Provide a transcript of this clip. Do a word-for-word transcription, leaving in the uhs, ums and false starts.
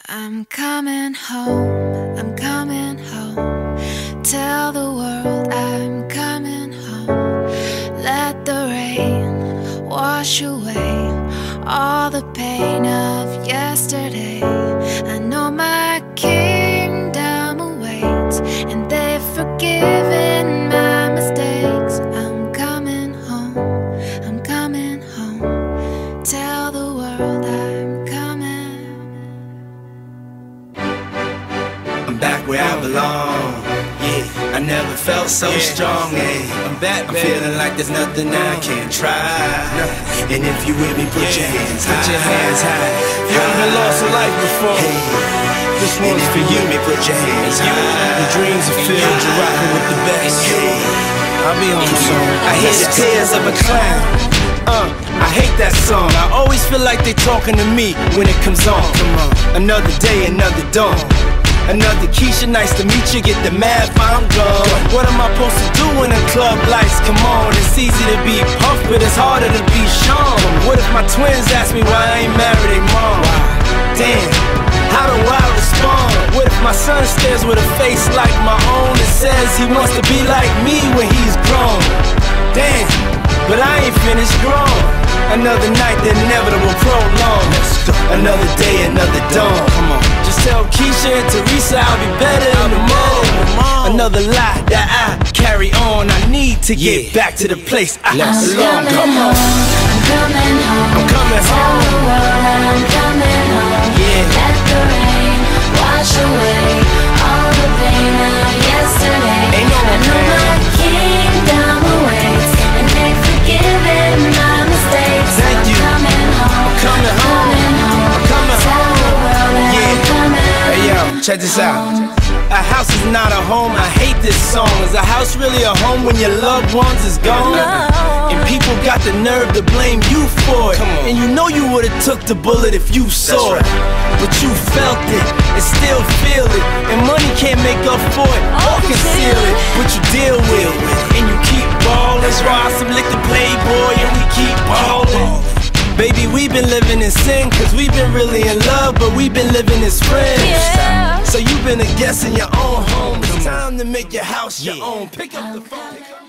I'm coming home, I'm coming home. Tell the world I'm coming home. Let the rain wash away all the pain of yesterday. I know my kingdom awaits, and they've forgiven my mistakes. I'm coming home, I'm coming home. Tell the world I'm coming. I'm back where I belong. Yeah, I never felt so yeah. strong. Yeah. I'm back, I'm baby. Feeling like there's nothing I can't try. And if you with me, put yeah. your hands high. Put your hands high. You ever lost a life before? Hey. This one's for you. Me, put your hands high. The dreams are filled. You're rocking with the best. Hey. I'll be on the song. I hear the tears of a clown. Uh, I hate that song. I always feel like they talking to me when it comes on. Come on. Another day, another dawn. Another Keisha, nice to meet you. Get the math, I'm gone. What am I supposed to do when the club lights come on? It's easy to be Puff, but it's harder to be Sean. What if my twins ask me why I ain't married their mom? Damn, how do I respond? What if my son stares with a face like my own and says he wants to be like me when he's grown? Damn, but I ain't finished grown. Another night, the inevitable prolong. Another day, another dawn. Come on. Just tell Keisha and Teresa I'll be better in the morning. Another lie that I carry on. I need to get yeah. back to the place I belong. Come on. I'm coming home. I'm coming Tell home. the world I'm coming home. Yeah. Let the rain wash away all the pain of yesterday. Ain't no I know my kingdom awaits, and they've forgiven my mistakes. Thank I'm you. coming home. I'm coming home. I'm coming Tell the world that Yeah. I'm coming. Hey yo, check this out. A house is not a home, I hate this song. Is a house really a home when your loved ones is gone? And people got the nerve to blame you for it. And you know you would've took the bullet if you saw it. But you felt it and still feel it. And money can't make up for it or conceal it. But you deal with it and you keep ballin'. That's why some lick the Playboy and we keep ballin'. Baby, we've been living in sin, cause we've been really in love, but we've been living as friends. Yeah. So you've been a guest in your own home. It's time to make your house your own. Pick up the phone.